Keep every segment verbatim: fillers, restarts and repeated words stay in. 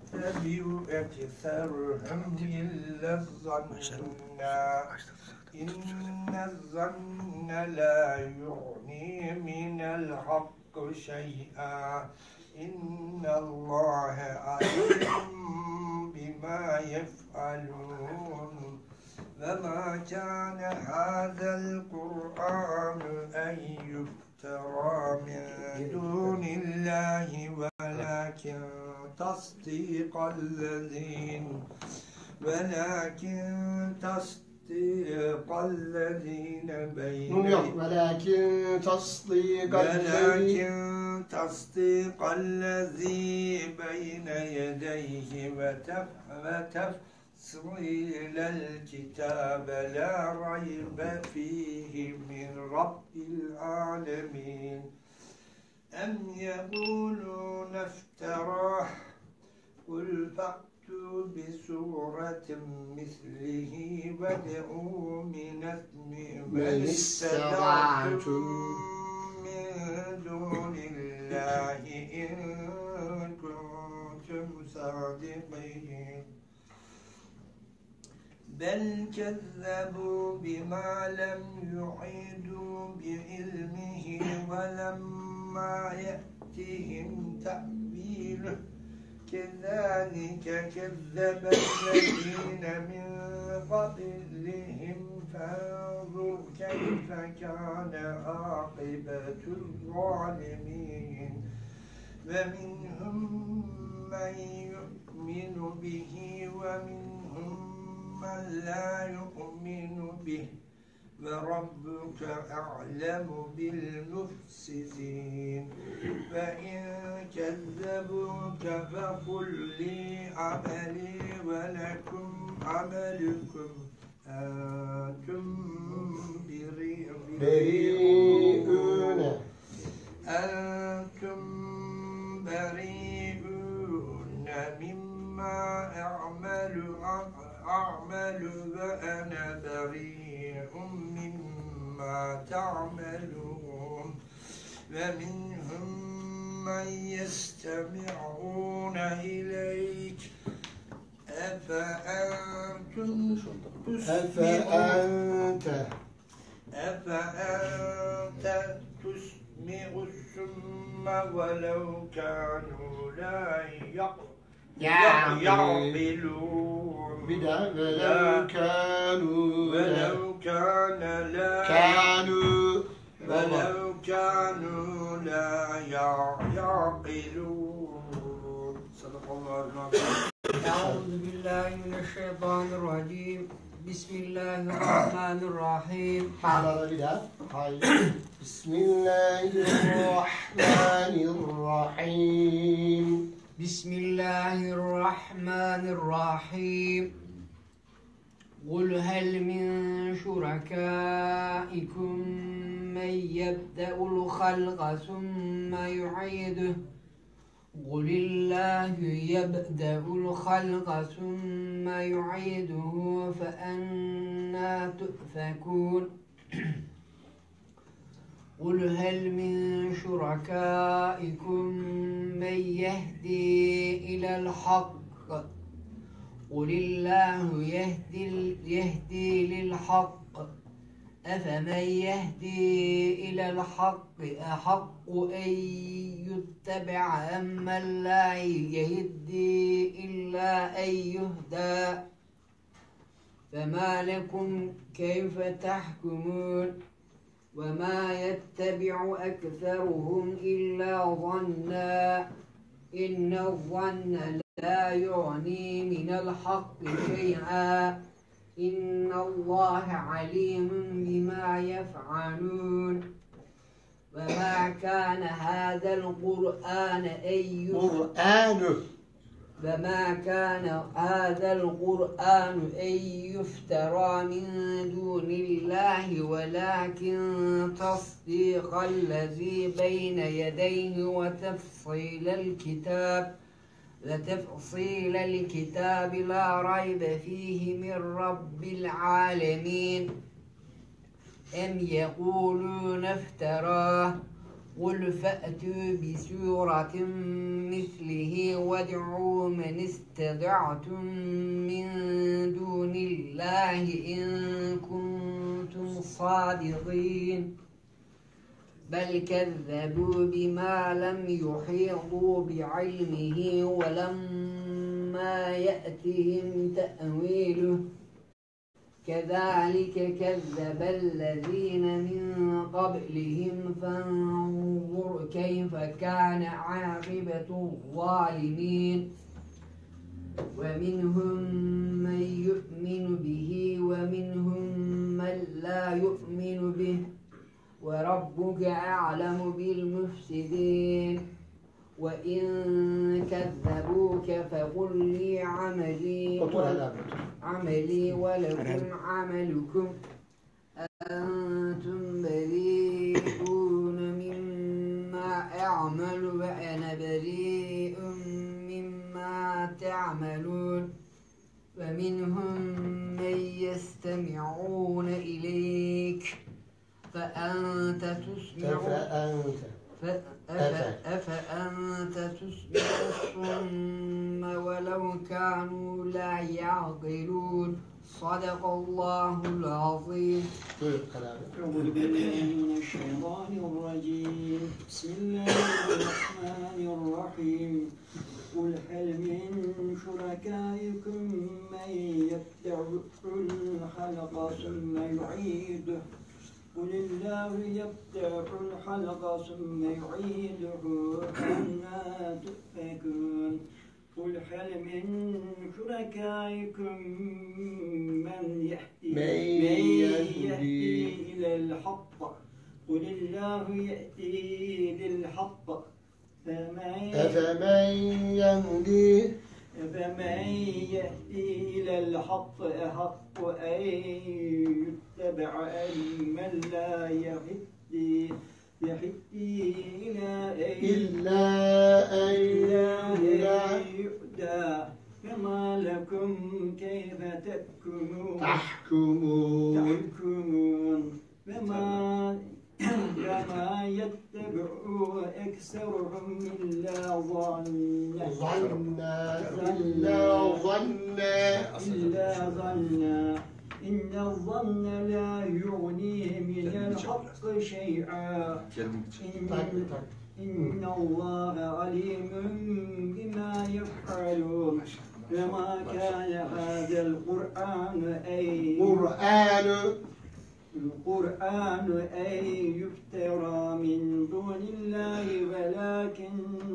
يتبع أكثرهم إلا الظن إن الظن لا يغني من الحق شيئا إن الله عليم بما يفعلون وما كان هذا القرآن أن يفترى من دون الله ولكن تصديق الذين ولكن تصديق الذين بين ولكن تصديق ولكن تصديق الذي بين يديه وتفصيل الكتاب لا ريب فيه من رب العالمين أم يقولون افتراه قل فأتوا بسورة مثله وادعوا من من استطعتم من دون الله إن كنتم صادقين بل كذبوا بما لم يحيطوا بعلمه ولما يأتهم تأويله كذلك كذب الذين من قبلهم فانظر كيف كان عاقبة الظالمين ومنهم من يؤمن به ومنهم من لا يؤمن به وربك أعلم بالمفسدين فإن كذبوك فقل لي عملي ولكم عملكم أنتم بريئون أنتم بريئون مما أعمل أعمل وأنا بريء مما تعملون ومنهم من يستمعون إليك أفأنتم أفأنت أفأنت تسمع السم ولو كانوا لا يعقلون ولو كانوا ولو كان لا كانوا ولو كانوا لا يعقلون صدق الله العظيم. أعوذ بالله من الشيطان الرجيم بسم الله الرحمن الرحيم بسم الله الرحمن الرحيم بسم الله الرحمن الرحيم قل هل من شركائكم من يبدأ الخلق ثم يعيده قل الله يبدأ الخلق ثم يعيده فأنى تؤفكون قل هل من شركائكم من يهدي إلى الحق قل الله يهدي, يهدي للحق أفمن يهدي إلى الحق أحق أن يتبع أمن لا يهدي إلا أن يهدى فما لكم كيف تحكمون وما يتبع أكثرهم إلا ظنا إن الظن لا يغني من الحق شيئا إن الله عليم بما يفعلون وما كان هذا القرآن أن وما كان هذا القرآن أن يفترى من دون الله ولكن تصديق الذي بين يديه وتفصيل الكتاب لتفصيل الكتاب لا ريب فيه من رب العالمين أم يقولون افتراه قل فأتوا بسورة مثله وادعوا من استطعتم من دون الله إن كنتم صادقين بل كذبوا بما لم يحيطوا بعلمه ولما يأتهم تأويله كذلك كذب الذين من قبلهم فانظر كيف كان عاقبة الظالمين ومنهم من يؤمن به ومنهم من لا يؤمن به وربك أعلم بالمفسدين وإن كذبوك فقل لي عملي عملي ولكم عملكم أنتم بريئون مما أعمل وأنا بريء مما تعملون ومنهم من يستمعون إليك فأنت تسمع فأنت أفأنت تسمع الصم ولو كانوا لا يعقلون صدق الله العظيم. أعوذ بالله من الشيطان الرجيم بسم الله الرحمن الرحيم قل هل من شركائكم من يبدأ الخلق ثم يعيده قل الله يبدأ الخلق ثم يعيده أنى تؤفكون قل هل من شركائكم من يهدي من يهدي إلى الحق قل الله يهدي للحق فمن أفمن يهدي فمن يهدي إلى الحق أحق أن يتبع أمن لا يهدي يهدي إلى إلا أن يهدى فما لكم كيف تحكمون تحكمون تحكمون فما فما يتبع أكثرهم إلا ظنا ظنا إلا ظنا إلا ظنا إن الظن لا يغني من الحق شيئا إن, إن الله عليم بما يفعلون وما كان هذا القرآن أي قرآن القرآن أن يفترى من دون الله ولكن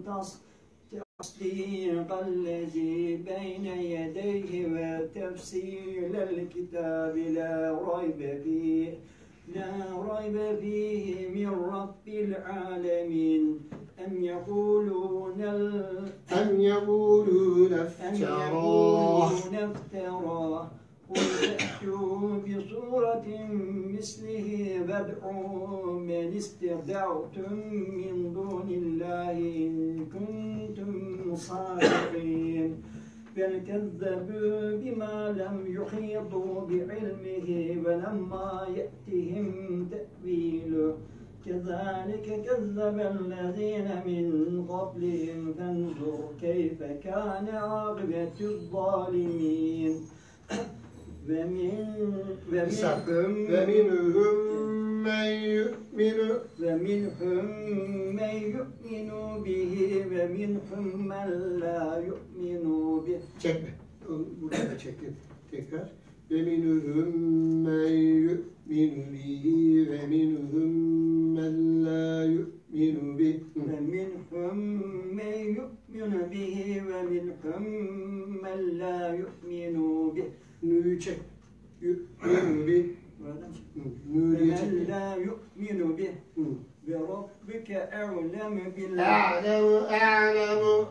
تصديق الذي بين يديه وتفصيل الكتاب لا ريب فيه لا ريب فيه من رب العالمين أم يقولون أم يقولون افتراه افتراه قل فأتوا بصورة مثله وادعوا من استطعتم من دون الله إن كنتم صادقين بل كذبوا بما لم يحيطوا بعلمه ولما يأتهم تأويله كذلك كذب الذين من قبلهم فانظر كيف كان عاقبة الظالمين ومن ومنهم ومنهم من يؤمن ومنهم من يؤمن به ومنهم من لا يؤمن به. Çekme. Burada çekip tekrar. ومنهم من يؤمن به ومنهم من لا يؤمن به. ومنهم من يؤمن به ومنهم من لا يؤمن به. Nü'yü çek. Yu'minu bi. Nü'yü çek. ومن لا يؤمن به وربك أعلم بالله. A'lemu a'lemu.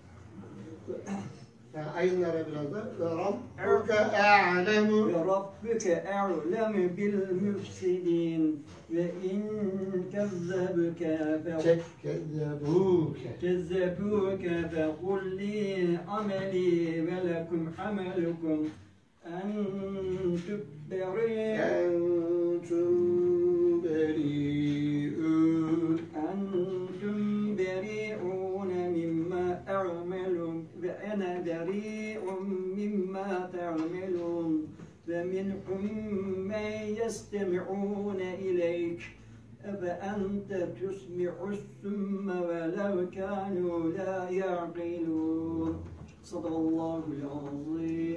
Ayınlara biraz da. Rabbuke a'lemu. وربك أعلم بالمفسدين وإن كذبك Çek. Kezzebuke. كذبوك فقل لي عملي ولكم عملكم أنتم بريئون Entüm beri'un. أنتم بريء مما تعملون ومنهم من يستمعون إليك أفأنت تسمع السم ولو كانوا لا يعقلون صدق الله العظيم.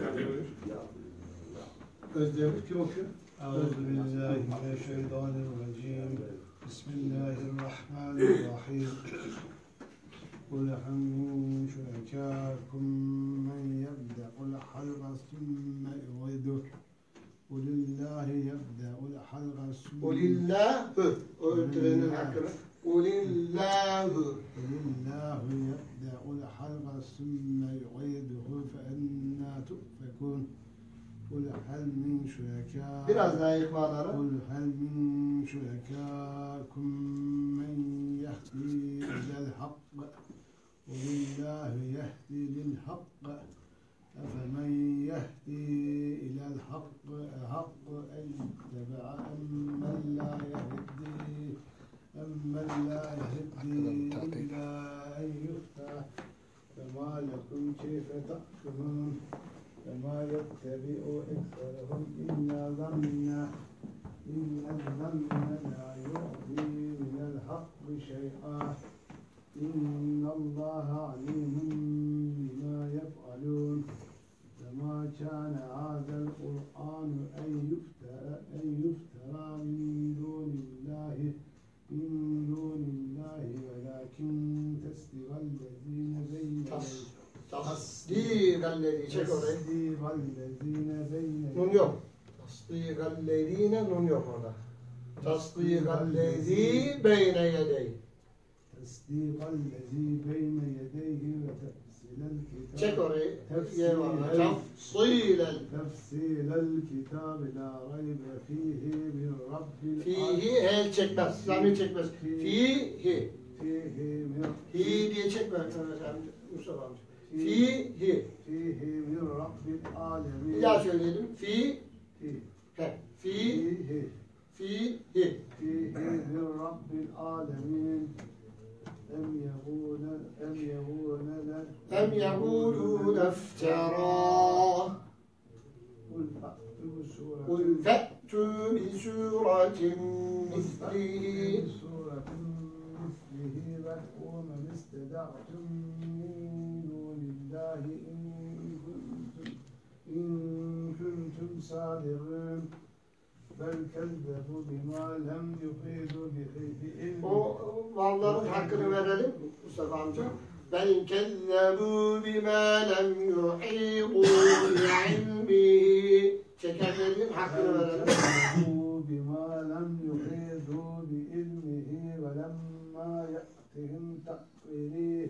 Özdemir kim okuyor? أعوذ بالله من الشيطان الرجيم بسم الله الرحمن الرحيم قل هل من شركائكم من يبدأ الخلق ثم يعيده قل الله يبدأ الخلق ثم Ulillahü. O ötürenin hakkını. Ulillahü. قل الله يبدأ الخلق ثم يعيده فأنا تؤفكون قل هل من شركائكم Biraz daha ihvanlara. قل هل من شركائكم من يهدي إلى الحق قل الله يهدي للحق أفمن يهدي إلى الحق أحق أن يتبع أمن لا يهدي أمن لا يهدي إلا أن يهدى فما لكم كيف تحكمون فما يتبع أكثرهم إلا ظنا إن الظن لا يغني من الحق شيئا إن الله عليم بما يفعلون فما كان هذا القرآن أن يفترى أن يفترى من دون الله من دون الله ولكن تصديق الذين بين Tasdîgallezî. Çek orayı. تصديق الذين بين Nun yok. Tasdîgallezîne nun yok orada. Tasdîgallezî beyne yedey. تصديق الذي بين يديه وتفصيل الكتاب Çek orayı. Ye var. تفصيل Tafsilel. تفصيل الكتاب لا ريب فيه من رب Fihi العالمين el çekmez. Zamir çekmez. Fihi. فيه من Hi diye çekme. Evet, amca, Mustafa amca. Fihi. فيه من رب Bir العالمين daha söyleyelim. Fi. فيه He. Fi. فيه Fihi. فيه من رب العالمين أم يقول أم يقول Em yehulûne ifterâ. قل فأتوا بسورة Kul fe'tû bi sûratin mislihi. سورة مثله وادعوا من استدعتم من دون الله إن كنتم إن كنتم صادقين بل كذبوا بما لم يحيطوا به بعلمه O malların hakkını verelim Mustafa amca. Bel kezzebû bimâ lem yuhîtû bi'ilmihi. Çekenlerin hakkını verelim. كذبوا بما لم يحيطوا بعلمه ولما يأتهم تأويله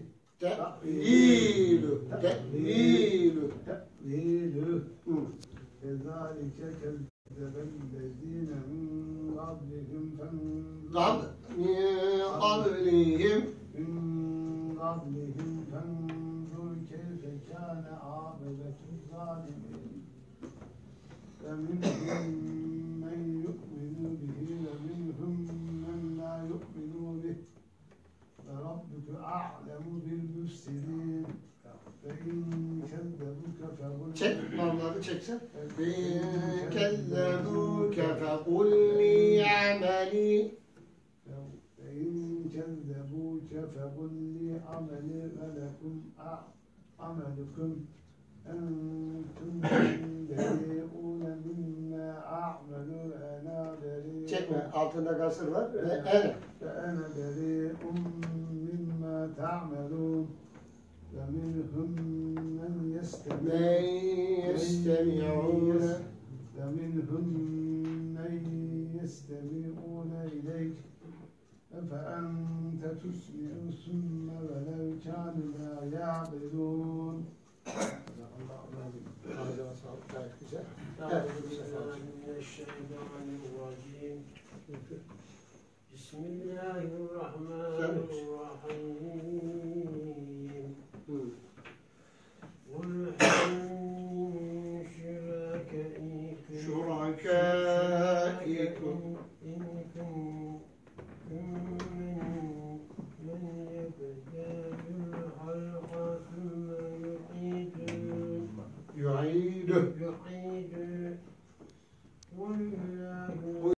Te'vilü. Te'vilü. تأويله Hı. كذلك كذب الذين من قبلهم فانظر Gab min qablihim. من قبلهم فانظر كيف كان عاقبة الظالمين فمنهم من يؤمن به ومنهم من لا يؤمن به وربك أعلم بالمفسدين فإن كذبوك فقل Çek malları çeksen. Bin kezzebûke fekul li ameli. فإن كذبوك فقل لي عملي ولكم عملكم أنتم بريئون مما أعمل وأنا بريء Çekme. Altında kasır var. Ve ene. فأنا بريء مما تعملون ومنهم من يستمع Men yestemi'ûne. ومنهم من يستمعون إليك أفأنت تسمع الصم ولو كانوا لا يعقلون. Ağzına sağlık. Gayet güzel. أعوذ بالله من الشيطان الرجيم بسم الله الرحمن الرحيم Hı. قل هل من شركائكم شركائكم إن كنتم من من يبدأ الخلق ثم يعيده yu'idu. يعيد قل